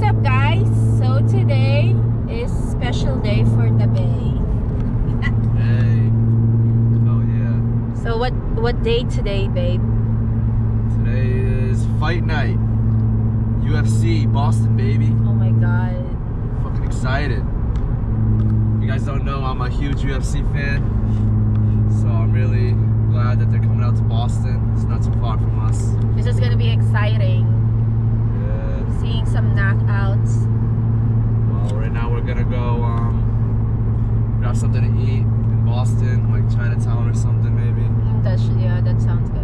What's up, guys? So today is special day for the Bay. Hey. Oh yeah. So what day today, babe? Today is Fight Night. UFC Boston, baby. Oh my god. Fucking excited. You guys don't know, I'm a huge UFC fan. So I'm really glad that they're coming out to Boston. It's not too far from us. This is gonna be exciting. Yeah. Seeing some knockouts. Well, right now we're gonna go grab something to eat in Boston, like Chinatown or something maybe. Yeah, that sounds good.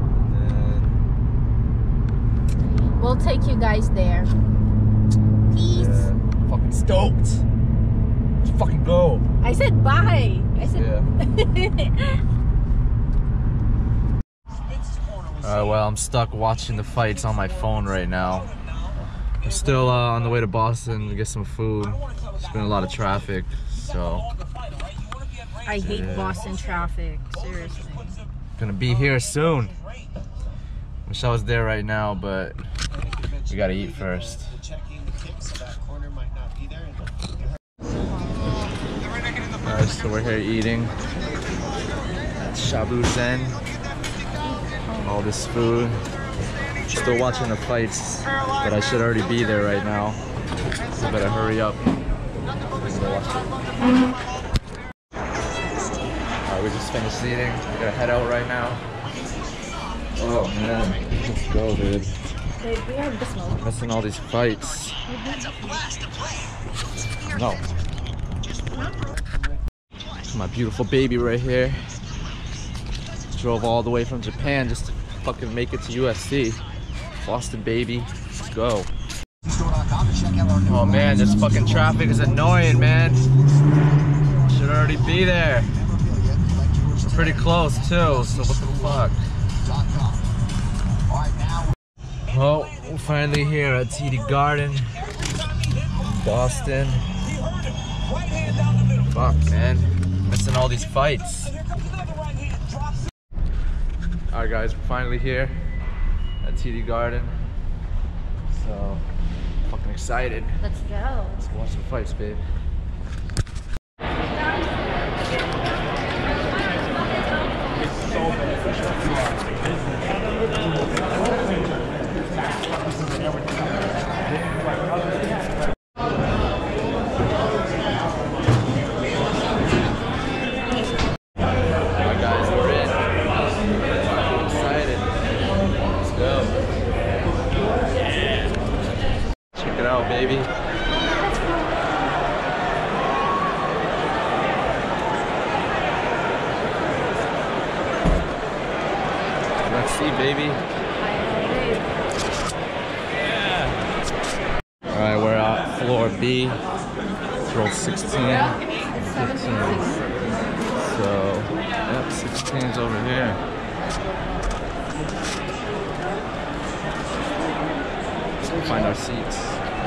We'll take you guys there. Peace. Yeah, fucking stoked. Let's fucking go. I said bye. I said. Yeah. Alright, well, I'm stuck watching the fights on my phone right now. I'm still on the way to Boston to get some food. There's been a lot of traffic, so. I hate Boston traffic. Seriously. Gonna be here soon. Wish I was there right now, but we gotta eat first. Alright, so we're here eating at Shabu Zen. All this food. Still watching the fights, but I should already be there right now. So better hurry up. Alright, we just finished eating. We gotta head out right now. Oh man, let's go, dude. We have the smoke. Missing all these fights. No. My beautiful baby right here. Drove all the way from Japan just to fucking make it to UFC. Boston, baby. Let's go. Oh man, this fucking traffic is annoying, man. Should already be there. We're pretty close too, so what the fuck? Well, we're finally here at TD Garden, Boston. Fuck, man. Missing all these fights. Alright guys, we're finally here at TD Garden. So, fucking excited. Let's go. Let's go watch some fights, babe. Baby. Let's see, baby. Yeah. Alright, we're at floor B. Roll 16. 15. So, yep, 16's over here. Let's find our seats.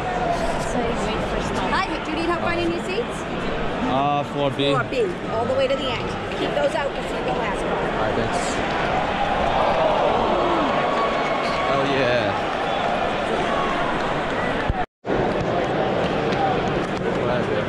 Hi, do you need help finding your seats? Floor B. Floor B, all the way to the end. Keep those out to see the last one. Alright, thanks. Oh yeah. Go ahead, babe.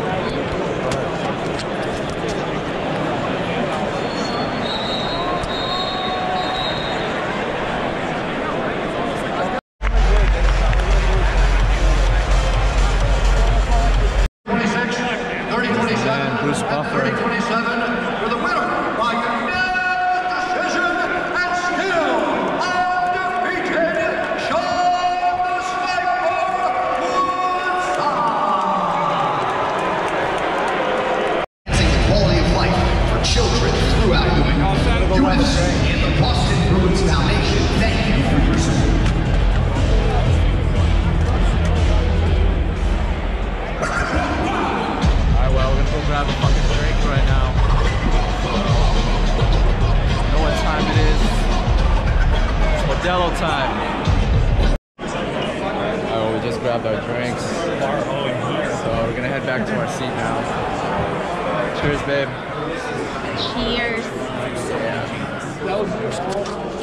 UFC and the Boston Bruins Foundation, thank you for your support. Alright, well, we're gonna go grab a fucking drink right now. You know what time it is? It's Modelo time. Alright, well, we just grabbed our drinks. So we're gonna head back to our seat now. Cheers, babe. Cheers. Yeah.